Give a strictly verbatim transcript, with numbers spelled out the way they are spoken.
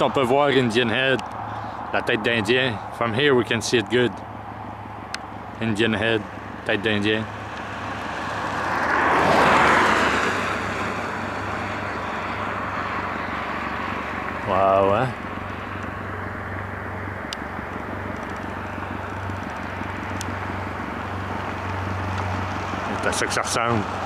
on peut voir Indian Head, la tête d'Indien. From here we can see it good. Indian Head, tête d'Indien. Wow, hein? C'est à ça que ça ressemble.